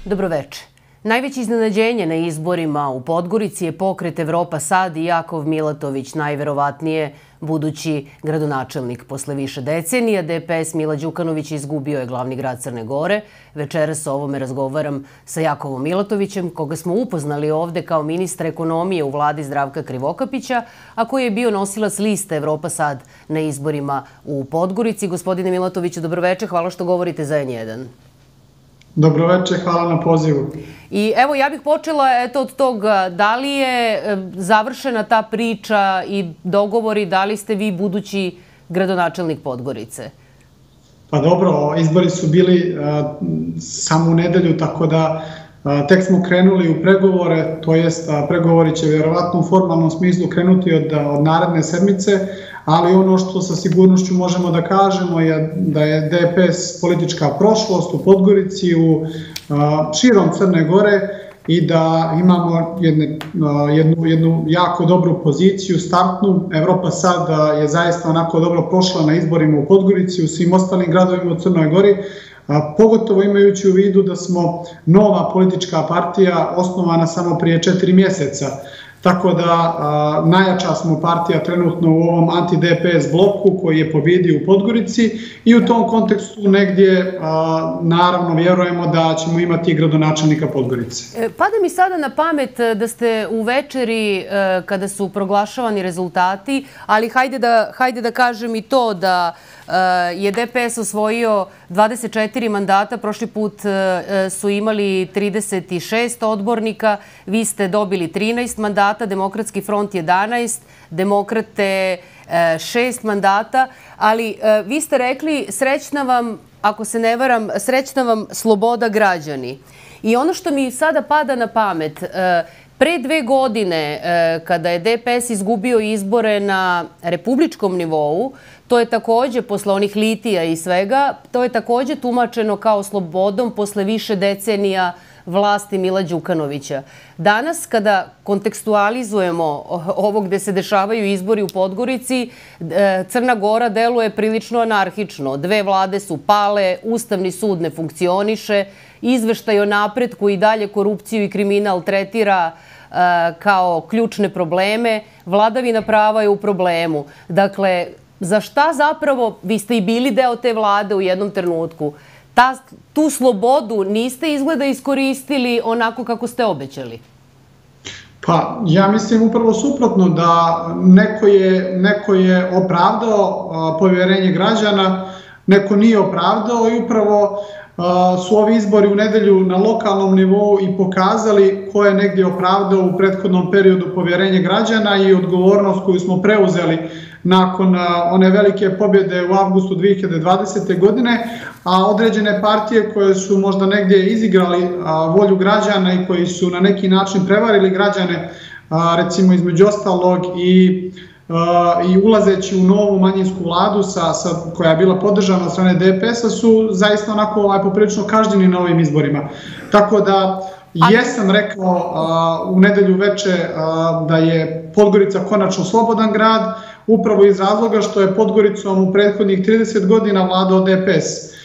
Dobroveče. Najveće iznenađenje na izborima u Podgorici je pokret Evropa Sad i Jakov Milatović, najverovatnije budući gradonačelnik. Posle više decenija DPS Mila Đukanović izgubio je glavni grad Crne Gore. Večeras o ovome razgovaram sa Jakovom Milatovićem, koga smo upoznali ovde kao ministra ekonomije u vladi Zdravka Krivokapića, a koji je bio nosilac liste Evropa Sad na izborima u Podgorici. Gospodine Milatoviću, dobroveče, hvala što govorite za N1. Dobroveče, hvala na pozivu. I evo, ja bih počela od toga, da li je završena ta priča i dogovori, da li ste vi budući gradonačelnik Podgorice? Pa dobro, izbori su bili samo u nedelju, tako da tek smo krenuli u pregovore, to jest pregovori će vjerovatno u formalnom smislu krenuti od naredne sedmice, ali ono što sa sigurnošću možemo da kažemo je da je DPS politička prošlost u Podgorici, u širom Crne Gore i da imamo jednu jako dobru poziciju, startnu. Evropa Sad je zaista onako dobro prošla na izborima u Podgorici, u svim ostalim gradovima u Crnoj Gori, pogotovo imajući u vidu da smo nova politička partija osnovana samo prije 4 mjeseca. Tako da najjača smo partija trenutno u ovom anti-DPS bloku koji je pobjedio u Podgorici i u tom kontekstu negdje naravno vjerujemo da ćemo imati gradonačelnika Podgorice. Pada mi sada na pamet da ste u večeri kada su proglašavani rezultati, ali hajde da kažem i to da je DPS osvojio 24 mandata, prošli put su imali 36 odbornika, vi ste dobili 13 mandata, Demokratski front 11, Demokrate 6 mandata, ali vi ste rekli srećna vam, ako se ne varam, srećna vam sloboda građani. I ono što mi sada pada na pamet, pre 2 godine kada je DPS izgubio izbore na republičkom nivou, to je takođe, posle onih litija i svega, to je takođe tumačeno kao slobodom posle više decenija vlasti Mila Đukanovića. Danas, kada kontekstualizujemo ovo gde se dešavaju izbori u Podgorici, Crna Gora deluje prilično anarhično. 2 vlade su pale, Ustavni sud ne funkcioniše, izveštaj o napretku i dalje korupciju i kriminal tretira kao ključne probleme, vladavina prava je u problemu. Dakle, za šta zapravo, vi ste i bili deo te vlade u jednom trenutku, tu slobodu niste izgleda iskoristili onako kako ste obećali? Pa ja mislim upravo suprotno, da neko je opravdao povjerenje građana, neko nije opravdao i upravo su ovi izbori u nedelju na lokalnom nivou i pokazali ko je negdje opravdao u prethodnom periodu povjerenje građana i odgovornost koju smo preuzeli nakon one velike pobjede u avgustu 2020. godine, a određene partije koje su možda negdje izigrali volju građana i koji su na neki način prevarili građane, recimo između ostalog i ulazeći u novu manjinsku vladu koja je bila podržana od strane DPS-a, su zaista onako poprilično kažnjeni na ovim izborima. Tako da jesam rekao u nedelju veče da je Podgorica konačno slobodan grad, upravo iz razloga što je Podgoricom u prethodnih 30 godina vladao DPS.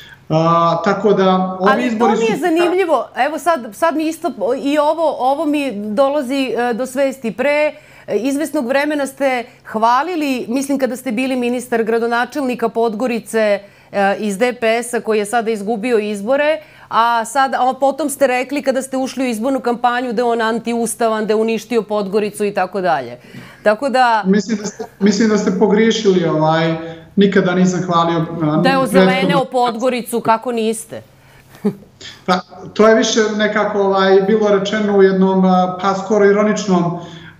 Tako da ovi izbori su... Ali to mi je zanimljivo. Evo sad mi isto i ovo mi dolazi do svesti. Pre izvesnog vremena ste hvalili, mislim kada ste bili ministar gradonačelnika Podgorice iz DPS-a koji je sada izgubio izbore, a potom ste rekli kada ste ušli u izbornu kampanju da je on antiustavan, da je uništio Podgoricu i tako dalje. Tako da... Mislim da ste pogriješili, nikada nisam hvalio... Da je ozeleneo Podgoricu, kako niste? Pa, to je više nekako bilo rečeno u jednom pa skoro ironičnom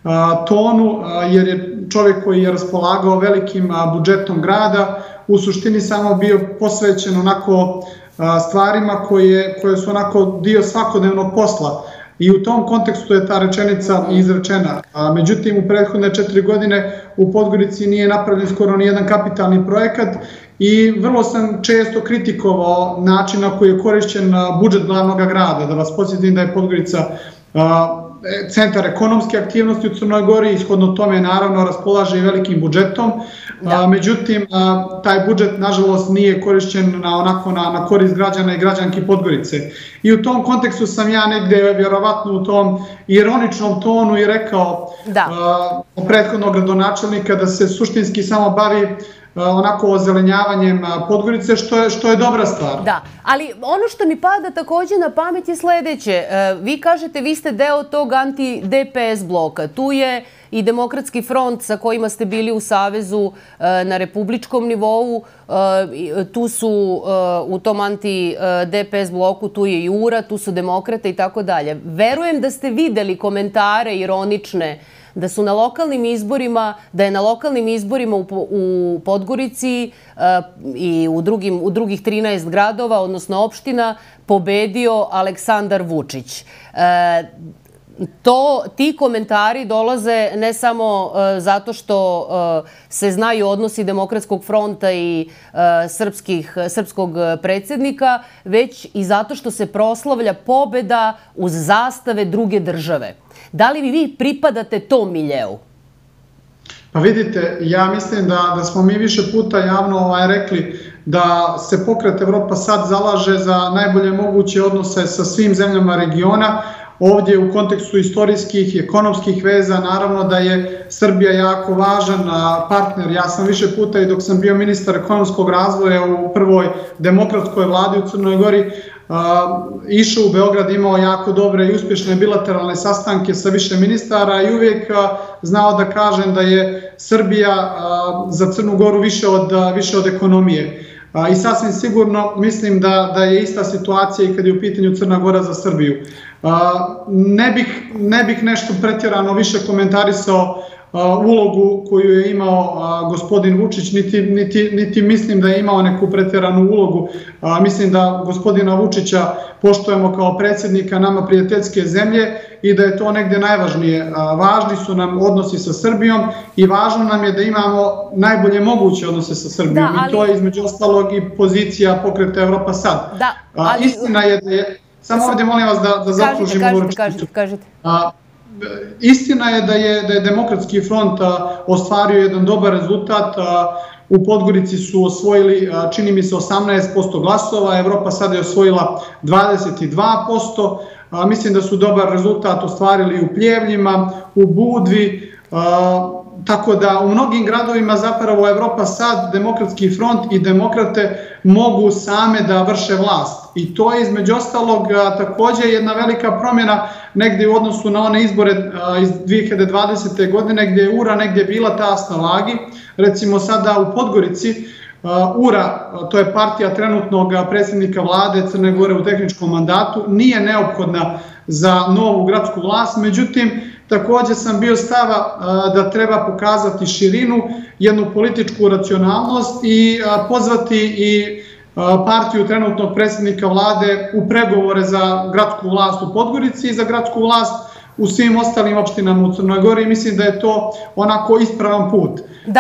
tonu, jer je čovjek koji je raspolagao velikim budžetom grada u suštini samo bio posvećen onako stvarima koje su onako dio svakodnevnog posla. I u tom kontekstu je ta rečenica izrečena. Međutim, u prethodne 4 godine u Podgorici nije napravljen skoro ni jedan kapitalni projekat i vrlo sam često kritikovao način na koji je korišćen budžet glavnog grada. Da vas podsjetim da je Podgorica centar ekonomske aktivnosti u Crnoj Gori, ishodno tome naravno raspolaže i velikim budžetom, međutim taj budžet nažalost nije korišćen na korist građana i građanki Podgorice. I u tom kontekstu sam ja negde vjerovatno u tom ironičnom tonu i rekao prethodnog gradonačelnika da se suštinski samo bavi onako ozelenjavanjem Podgorice, što je dobra stvar. Da, ali ono što mi pada također na pamet je sledeće. Vi kažete, vi ste deo tog anti-DPS bloka. Tu je i Demokratski front sa kojima ste bili u savezu na republičkom nivou. Tu su u tom anti-DPS bloku, tu je i URA, tu su demokrate i tako dalje. Verujem da ste videli komentare ironične da su na lokalnim izborima, da je na lokalnim izborima u Podgorici i u drugih 13 gradova, odnosno opština, pobedio Aleksandar Vučić. Ti komentari dolaze ne samo zato što se znaju odnosi Demokratskog fronta i srpskog predsjednika, već i zato što se proslavlja pobeda uz zastave druge države. Da li vi pripadate tom miljeu? Pa vidite, ja mislim da smo mi više puta javno rekli da se pokret Evropa sad zalaže za najbolje moguće odnose sa svim zemljama regiona. Ovdje u kontekstu istorijskih i ekonomskih veza naravno da je Srbija jako važan partner. Ja sam više puta i dok sam bio ministar ekonomskog razvoja u prvoj demokratskoj vladi u Crnoj Gori išao u Beograd, imao jako dobre i uspješne bilateralne sastanke sa više ministara i uvijek znao da kažem da je Srbija za Crnu Goru više od ekonomije. I sasvim sigurno mislim da je ista situacija i kad je u pitanju Crna Gora za Srbiju. Ne bih nešto pretjerano više komentarisao ulogu koju je imao gospodin Vučić, niti mislim da je imao neku pretjeranu ulogu. Mislim da gospodina Vučića poštujemo kao predsjednika nama prijateljske zemlje i da je to negdje najvažnije. Važni su nam odnosi sa Srbijom i važno nam je da imamo najbolje moguće odnose sa Srbijom. I to je između ostalog i pozicija pokreta Evropa sad. Istina je da je... Samo ovdje molim vas da zaokružim ovu rečenicu. Istina je da je Demokratski front ostvario jedan dobar rezultat. U Podgorici su osvojili, čini mi se, 18% glasova, Evropa sada je osvojila 22%. Mislim da su dobar rezultat ostvarili u Pljevljima, u Budvi, tako da u mnogim gradovima zapravo Evropa sad, Demokratski front i demokrate mogu same da vrše vlast. I to je između ostalog također jedna velika promjena negdje u odnosu na one izbore iz 2020. godine gdje je URA negdje bila tas na vagi. Recimo sada u Podgorici URA, to je partija trenutnog predsjednika vlade Crne Gore u tehničkom mandatu, nije neophodna za novu gradsku vlast, međutim također sam bio stava da treba pokazati širinu, jednu političku racionalnost i pozvati i partiju trenutnog predsjednika vlade u pregovore za gradsku vlast u Podgorici i za gradsku vlast u svim ostalim opštinama u Crnoj Gori. Mislim da je to onako ispravan put.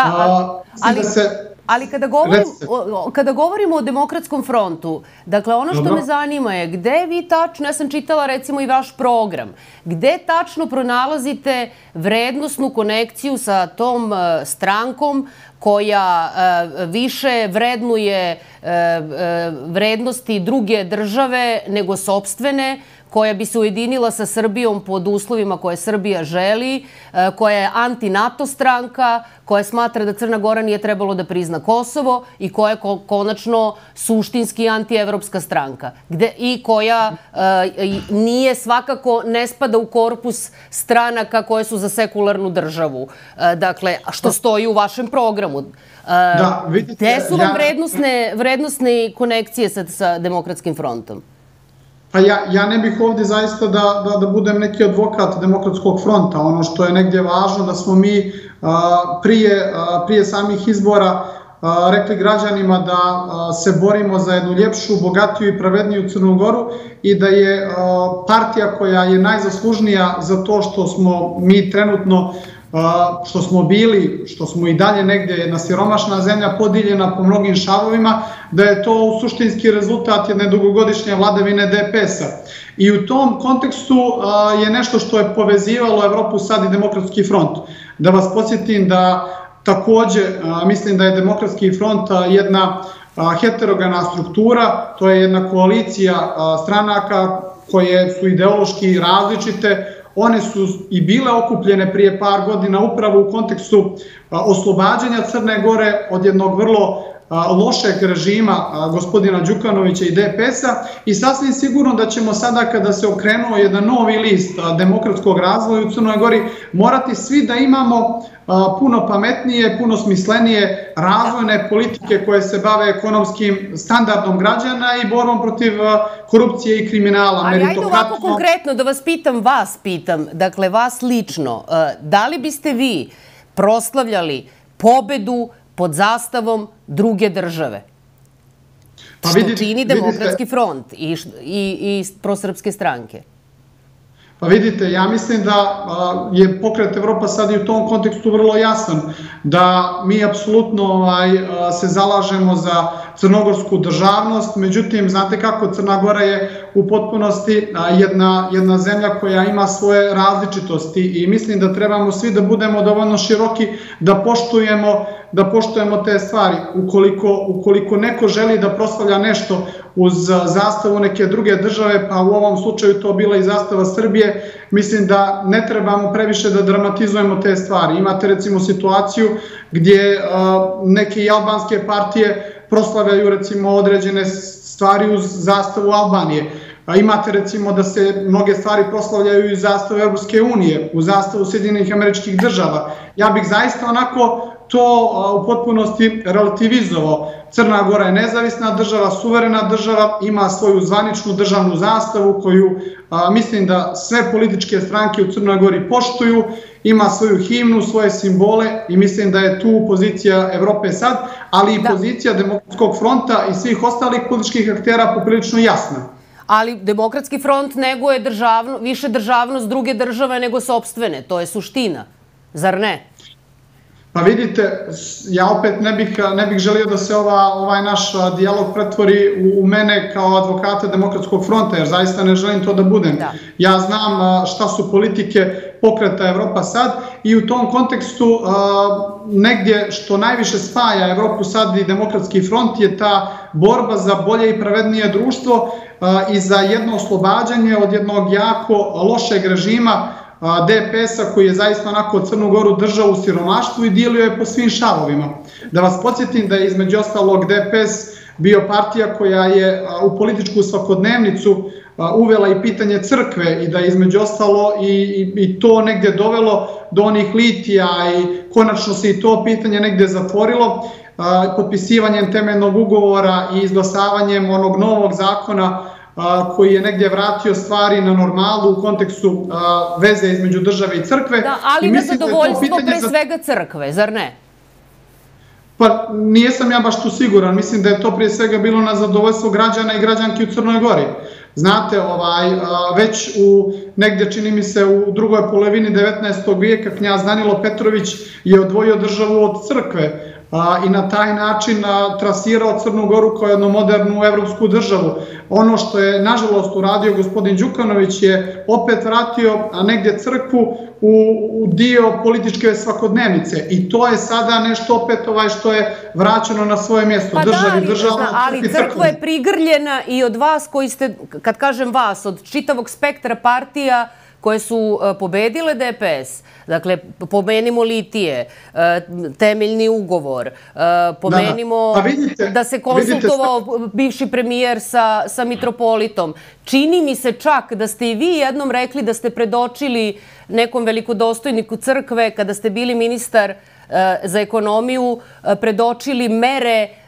Ali kada govorimo o Demokratskom frontu, dakle ono što me zanima je gde vi tačno, ja sam čitala recimo i vaš program, gde tačno pronalazite vrednosnu konekciju sa tom strankom koja više vrednuje vrednosti druge države nego sopstvene, koja bi se ujedinila sa Srbijom pod uslovima koje Srbija želi, koja je anti-NATO stranka, koja smatra da Crna Gora nije trebalo da prizna Kosovo i koja je konačno suštinski anti-evropska stranka. I koja nije svakako, ne spada u korpus stranaka koje su za sekularnu državu. Dakle, što stoji u vašem programu. Gde su vam vrednostne konekcije sa Demokratskim frontom? Pa ja ne bih ovdje zaista da budem neki advokat Demokratskog fronta. Ono što je negdje važno da smo mi prije samih izbora rekli građanima da se borimo za jednu ljepšu, bogatiju i pravedniju Crnu Goru i da je partija koja je najzaslužnija za to što smo mi trenutno što smo bili, što smo i dalje negdje jedna siromašna zemlja podijeljena po mnogim šavovima, da je to suštinski rezultat jedne dugogodišnje vladavine DPS-a. I u tom kontekstu je nešto što je povezivalo Evropu sad i Demokratski front. Da vas podsjetim da takođe mislim da je Demokratski front jedna heterogena struktura, to je jedna koalicija stranaka koje su ideološki različite. One su i bile okupljene prije par godina upravo u kontekstu oslobađanja Crne Gore od jednog vrlo lošeg režima gospodina Đukanovića i DPS-a i sasvim sigurno da ćemo sada kada se okrenuo jedan novi list demokratskog razvoja u Crnoj Gori morati svi da imamo puno pametnije, puno smislenije razvojne politike koje se bave ekonomskim standardom građana i borbom protiv korupcije i kriminala. Ali ajde ovako konkretno da vas pitam, dakle vas lično, da li biste vi proslavljali pobedu pod zastavom druge države? Što čini Demokratski front i prosrpske stranke? Pa vidite, ja mislim da je pokret Evropa sad i u tom kontekstu vrlo jasan, da mi apsolutno se zalažemo za crnogorsku državnost, međutim, znate kako, Crna Gora je u potpunosti jedna zemlja koja ima svoje različitosti i mislim da trebamo svi da budemo dovoljno široki da poštujemo te stvari. Ukoliko neko želi da proslavlja nešto uz zastavu neke druge države, pa u ovom slučaju to bila i zastava Srbije, mislim da ne trebamo previše da dramatizujemo te stvari. Imate recimo situaciju gdje neke albanske partije proslavljaju recimo određene stvari uz zastavu Albanije. Imate recimo da se mnoge stvari proslavljaju i zastavu Evropske unije, u zastavu Sjedinjenih Američkih Država. Ja bih zaista onako to u potpunosti relativizovao. Crna Gora je nezavisna država, suverena država, ima svoju zvaničnu državnu zastavu koju mislim da sve političke stranke u Crnoj Gori poštuju, ima svoju himnu, svoje simbole i mislim da je tu pozicija Evrope sad, ali i pozicija Demokratskog fronta i svih ostalih političkih aktera poprilično jasna. Ali Demokratski front neguje više državnost druge države nego sopstvene, to je suština, zar ne? Pa vidite, ja opet ne bih želio da se ovaj naš dijalog pretvori u mene kao advokata Demokratskog fronta, jer zaista ne želim to da budem. Ja znam šta su politike pokreta Evropa sad i u tom kontekstu negdje što najviše spaja Evropu sad i Demokratski front je ta borba za bolje i pravednije društvo i za jedno oslobađanje od jednog jako lošeg režima DPS-a koji je zaista onako Crnu Goru držao u siromaštvu i dijelio je po svim šavovima. Da vas podsjetim da je između ostalog DPS bio partija koja je u političku svakodnevnicu uvela i pitanje crkve i da je između ostalo i to negdje dovelo do onih litija i konačno se i to pitanje negdje zatvorilo potpisivanjem temeljnog ugovora i izglasavanjem onog novog zakona koji je negdje vratio stvari na normalu u kontekstu veze između države i crkve. Da, ali na zadovoljstvo pre svega crkve, zar ne? Pa nijesam ja baš tu siguran. Mislim da je to prije svega bilo na zadovoljstvo građana i građanki u Crnoj Gori. Znate, već negdje čini mi se u drugoj polovini 19. vijeka knjaz Danilo Petrović je odvojio državu od crkve i na taj način trasirao Crnu Goru kao jednu modernu evropsku državu. Ono što je, nažalost, uradio gospodin Đukanović je opet vratio negdje crkvu u dio političke svakodnevnice i to je sada nešto opet što je vraćeno na svoje mjesto. Ali crkva je prigrljena i od vas koji ste, kad kažem vas, od čitavog spektra partija koje su pobedile DPS, dakle, pomenimo litije, temeljni ugovor, pomenimo da se konsultovao bivši premijer sa mitropolitom. Čini mi se čak da ste i vi jednom rekli da ste predočili nekom velikodostojniku crkve, kada ste bili ministar za ekonomiju, predočili mere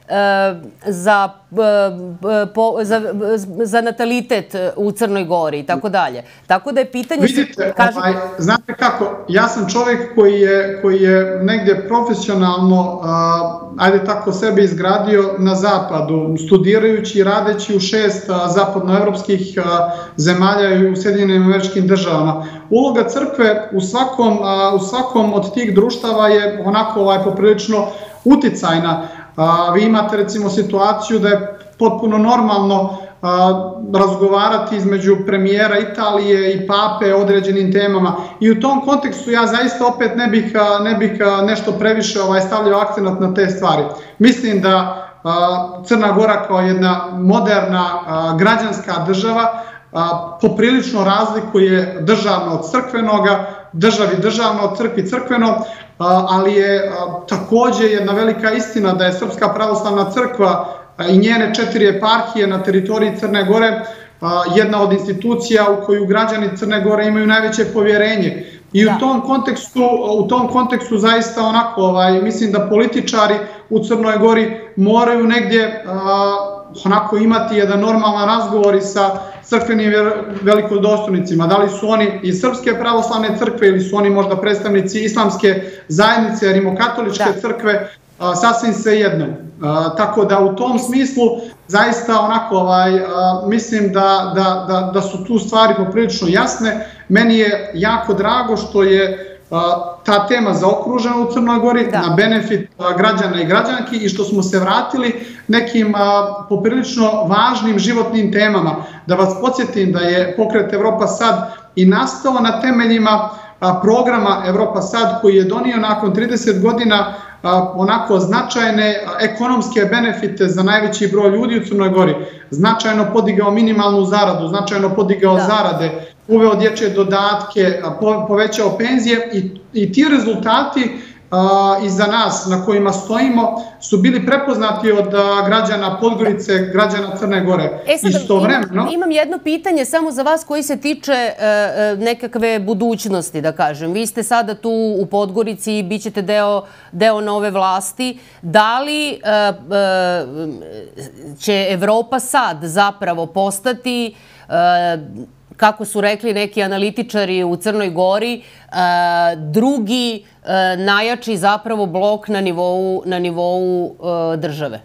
za natalitet u Crnoj Gori i tako dalje. Tako da je pitanje... Vidite, znate kako, ja sam čovjek koji je negdje profesionalno, ajde tako, sebe izgradio na zapadu, studirajući i radeći u 6 zapadnoevropskih zemalja i u Sjedinjenim Američkim Državama. Uloga crkve u svakom od tih društava je onako poprilično uticajna. Vi imate recimo situaciju da je potpuno normalno razgovarati između premijera Italije i pape o određenim temama i u tom kontekstu ja zaista opet ne bih nešto previše stavljao akcenat na te stvari. Mislim da Crna Gora kao jedna moderna građanska država poprilično razlikuje državno od crkvenoga, državi državno od crkvi crkveno, ali je također jedna velika istina da je Srpska pravoslavna crkva i njene 4 eparhije na teritoriji Crne Gore jedna od institucija u koju građani Crne Gore imaju najveće povjerenje. I u tom kontekstu zaista onako, mislim da političari u Crnoj Gori moraju negdje onako imati jedan normalan razgovor i sa crkvenim velikodostojnicima. Da li su oni iz Srpske pravoslavne crkve ili su oni možda predstavnici islamske zajednice, rimokatoličke crkve, sasvim svejedno. Tako da u tom smislu zaista onako mislim da su tu stvari poprilično jasne. Meni je jako drago što je ta tema zaokružena u Crnoj Gori na benefit građana i građanki i što smo se vratili nekim poprilično važnim životnim temama. Da vas podsjetim da je pokret Evropa Sad i nastao na temeljima programa Evropa Sad koji je donio nakon 30 godina onako značajne ekonomske benefite za najveći broj ljudi u Crnoj Gori. Značajno podigao minimalnu zaradu, značajno podigao zarade, uveo dječje dodatke, povećao penzije i ti rezultati iza nas na kojima stojimo su bili prepoznati od građana Podgorice, građana Crne Gore. Istovremeno... Imam jedno pitanje samo za vas koji se tiče nekakve budućnosti, da kažem. Vi ste sada tu u Podgorici i bit ćete deo nove vlasti. Da li će Evropa Sad zapravo postati, kako su rekli neki analitičari u Crnoj Gori, drugi najjači zapravo blok na nivou države?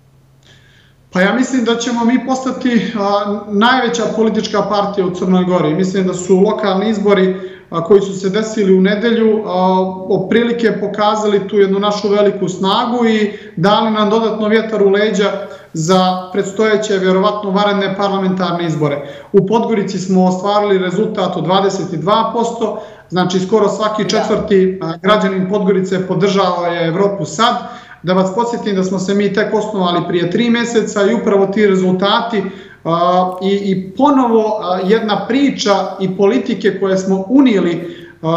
Pa ja mislim da ćemo mi postati najveća politička partija u Crnoj Gori. Mislim da su lokalni izbori koji su se desili u nedelju oprilike pokazali tu jednu našu veliku snagu i dali nam dodatno vjetar u leđa za predstojeće, vjerovatno, vanredne parlamentarne izbore. U Podgorici smo ostvarili rezultat od 22%, znači skoro svaki četvrti građanin Podgorice podržao je Evropu Sad. Da vas podsjetim da smo se mi tek osnovali prije 3 mjeseca i upravo ti rezultati i ponovo jedna priča i politike koje smo unijeli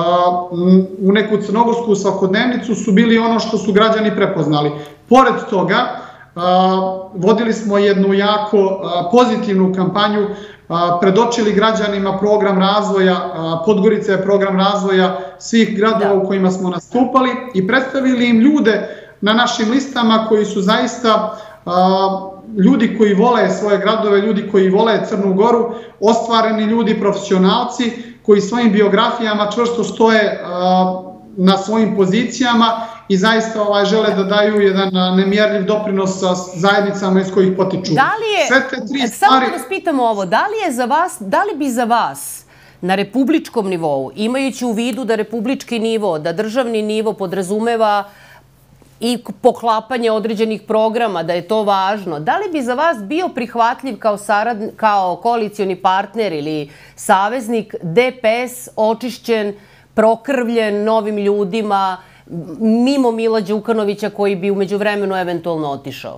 u neku crnogorsku svakodnevnicu su bili ono što su građani prepoznali. Pored toga, vodili smo jednu jako pozitivnu kampanju, predočili građanima program razvoja, Podgorica je program razvoja svih gradova u kojima smo nastupali i predstavili im ljude na našim listama koji su zaista ljudi koji vole svoje gradove, ljudi koji vole Crnu Goru, ostvareni ljudi, profesionalci koji svojim biografijama čvrsto stoje na svojim pozicijama i zaista žele da daju jedan nemjerljiv doprinos sa zajednicama iz kojih potiču. Samo da vas pitam ovo, da li bi za vas na republičkom nivou, imajući u vidu da republički nivo, da državni nivo podrazumeva i poklapanje određenih programa, da je to važno, da li bi za vas bio prihvatljiv kao koalicioni partner ili saveznik DPS očišćen, prokrvljen novim ljudima, mimo Mila Đukanovića koji bi umeđu vremenu eventualno otišao?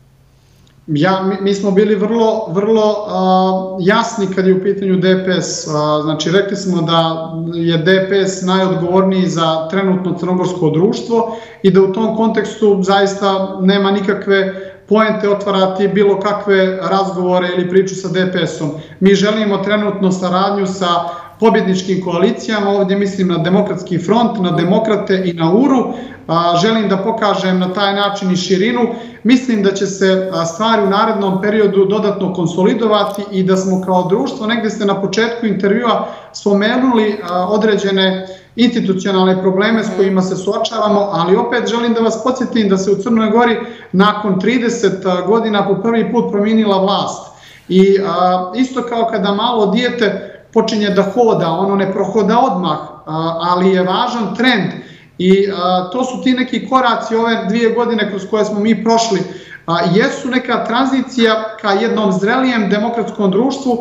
Mi smo bili vrlo jasni kad je u pitanju DPS. Znači, rekli smo da je DPS najodgovorniji za trenutno crnogorsko društvo i da u tom kontekstu zaista nema nikakve poente otvarati bilo kakve razgovore ili priču sa DPS-om. Mi želimo trenutno saradnju sa pobjedničkim koalicijama, ovdje mislim na Demokratski front, na Demokrate i na URU. Želim da pokažem na taj način i širinu. Mislim da će se stvari u narednom periodu dodatno konsolidovati i da smo kao društvo, negdje ste na početku intervjua spomenuli određene institucionalne probleme s kojima se suočavamo, ali opet želim da vas podsjetim da se u Crnoj Gori nakon 30 godina po prvi put promijenila vlast. I isto kao kada malo dijete počinje da hoda, ono ne prohoda odmah, ali je važan trend. I to su ti neki koraci ove 2 godine kroz koje smo mi prošli. Jesu neka tranzicija ka jednom zrelijem demokratskom društvu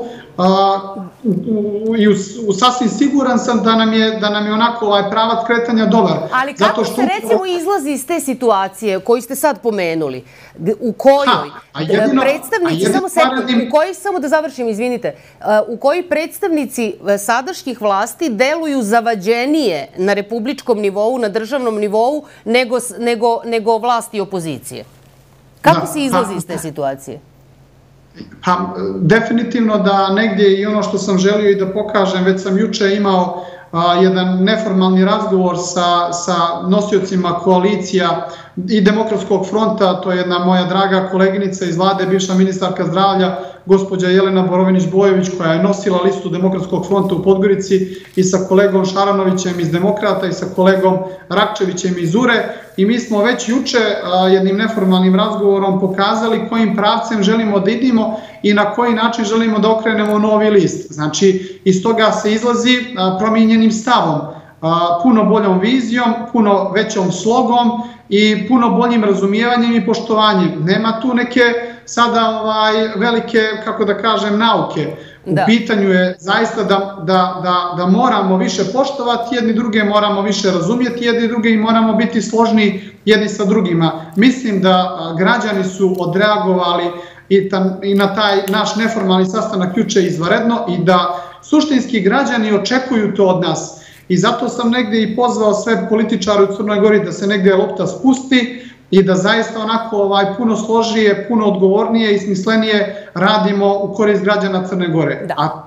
i sasvim siguran sam da nam je onako ovaj pravac kretanja dobar. Ali kako se recimo izlazi iz te situacije koju ste sad pomenuli? U kojoj predstavnici, samo da završim, izvinite, u kojoj predstavnici sadašnjih vlasti deluju zavađenije na republičkom nivou, na državnom nivou, nego vlasti i opozicije? Kako se izlazi iz te situacije? Pa, definitivno da negdje i ono što sam želio i da pokažem, već sam juče imao jedan neformalni razgovor sa nosiocima koalicija i Demokratskog fronta, to je jedna moja draga koleginica iz vlade, bivša ministarka zdravlja, gospođa Jelena Borović-Bojović, koja je nosila listu Demokratskog fronta u Podgorici, i sa kolegom Šaranovićem iz Demokrata i sa kolegom Rakčevićem iz URE. I mi smo već juče jednim neformalnim razgovorom pokazali kojim pravcem želimo da idemo i na koji način želimo da okrenemo novi list. Znači, iz toga se izlazi promijenjenim stavom, puno boljom vizijom, puno većom slogom i puno boljim razumijevanjem i poštovanjem. Nema tu neke sada velike, kako da kažem, nauke. U pitanju je zaista da moramo više poštovati jedni druge, moramo više razumjeti jedni druge i moramo biti složni jedni sa drugima. Mislim da građani su odreagovali i na taj naš neformalni sastanak juče izvanredno i da suštinski građani očekuju to od nas. I zato sam negdje i pozvao sve političare u Crnoj Gori da se negdje lopta spusti i da zaista onako puno složije, puno odgovornije i smislenije radimo u korist građana Crne Gore. A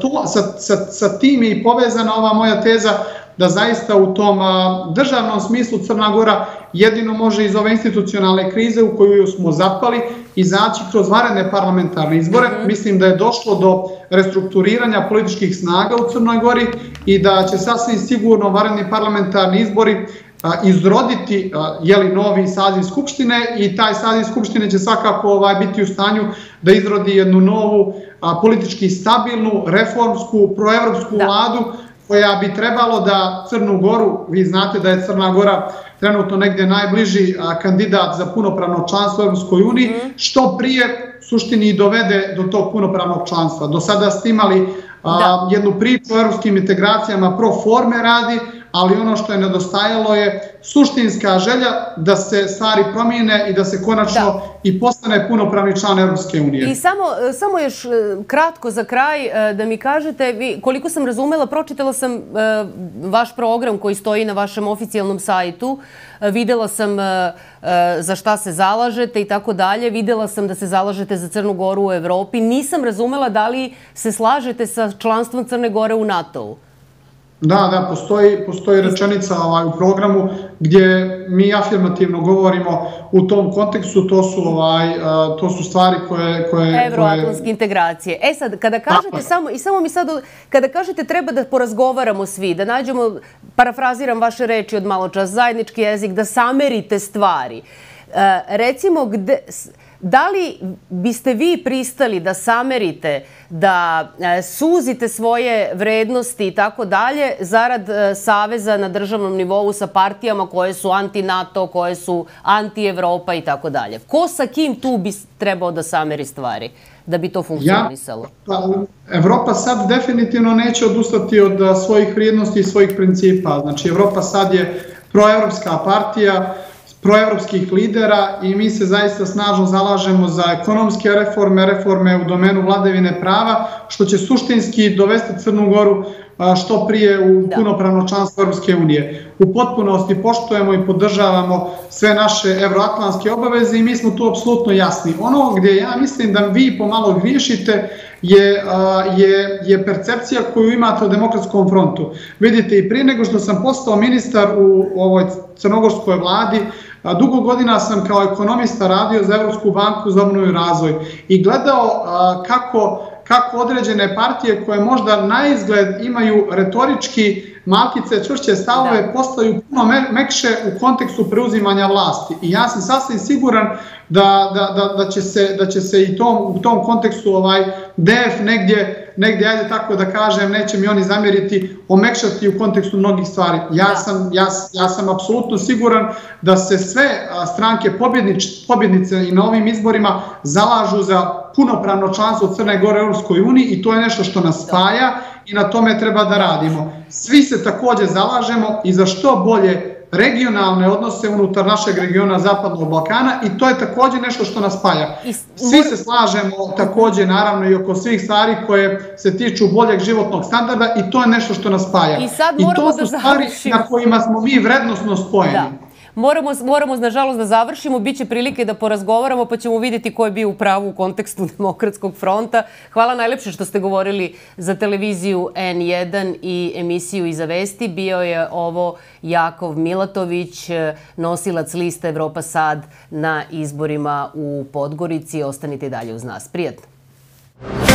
sa tim je i povezana ova moja teza da zaista u tom državnom smislu Crna Gora jedino može iz ove institucionalne krize u koju smo zapali izaći kroz vanredne parlamentarne izbore. Mislim da je došlo do restrukturiranja političkih snaga u Crnoj Gori i da će sasvim sigurno vanredni parlamentarni izbori izroditi novi saziv Skupštine i taj saziv Skupštine će svakako biti u stanju da izrodi jednu novu politički stabilnu, reformsku, proevropsku vladu koja bi trebalo da Crnu Goru, vi znate da je Crna Gora trenutno negdje najbliži kandidat za punopravno članstvo u Evropskoj uniji, što prije suštini dovede do tog punopravnog članstva. Do sada ste imali jednu priču o evropskim integracijama pro forme radi, ali ono što je nedostajalo je suštinska želja da se stvari promijene i da se konačno i postane punopravni član Evropske unije. I samo još kratko za kraj da mi kažete, koliko sam razumela, pročitala sam vaš program koji stoji na vašem oficijalnom sajtu, videla sam za šta se zalažete i tako dalje, videla sam da se zalažete za Crnu Goru u Evropi, nisam razumela da li se slažete sa članstvom Crne Gore u NATO-u. Da, postoji rečenica u programu gdje mi afirmativno govorimo u tom kontekstu, to su stvari koje... Evroatlantske integracije. E sad, kada kažete, kada kažete treba da porazgovaramo svi, da nađemo, parafraziram vaše reči od malo čas, zajednički jezik, da samerite stvari. Recimo, da li biste vi pristali da samerite, da suzite svoje vrednosti i tako dalje zarad saveza na državnom nivou sa partijama koje su anti-NATO, koje su anti-Evropa i tako dalje? Ko sa kim tu bi trebao da sameri stvari da bi to funkcionisalo? Evropa sad definitivno neće odustati od svojih vrijednosti i svojih principa. Znači, Evropa sad je proevropska partija, proevropskih lidera i mi se zaista snažno zalažemo za ekonomske reforme, reforme u domenu vladavine prava, što će suštinski dovesti Crnu Goru što prije u punopravno članstvo Europske unije. U potpunosti poštujemo i podržavamo sve naše evroatlantske obaveze i mi smo tu apsolutno jasni. Ono gdje ja mislim da vi pomalo griješite je percepcija koju imate o Demokratskom frontu. Vidite, i prije nego što sam postao ministar u ovoj crnogorskoj vladi, dugo godina sam kao ekonomista radio za Evropsku banku za obnovu i razvoj i gledao kako određene partije koje možda na izgled imaju retorički malkice čvršće stavove postaju puno mekše u kontekstu preuzimanja vlasti. I ja sam sasvim siguran da će se i u tom kontekstu DF negdje, ajde tako da kažem, neće mi oni zamjeriti, omekšati u kontekstu mnogih stvari. Ja sam apsolutno siguran da se sve stranke pobjednice i na ovim izborima zalažu za punopravno članstvo Crne Gore u Europskoj uniji i to je nešto što nas spaja i na tome treba da radimo. Svi se također zalažemo i za što bolje regionalne odnose unutar našeg regiona Zapadnog Balkana i to je također nešto što nas spaja. Svi se slažemo također naravno i oko svih stvari koje se tiču boljeg životnog standarda i to je nešto što nas spaja. I to su stvari na kojima smo mi vrednosno spojeni. Moramo, nažalost, da završimo. Biće prilike da porazgovaramo, pa ćemo vidjeti ko je bio u pravu u kontekstu Demokratskog fronta. Hvala najlepše što ste govorili za televiziju N1 i emisiju Iza vesti. Bio je ovo Jakov Milatović, nosilac liste Evropa Sad na izborima u Podgorici. Ostanite dalje uz nas. Prijatno.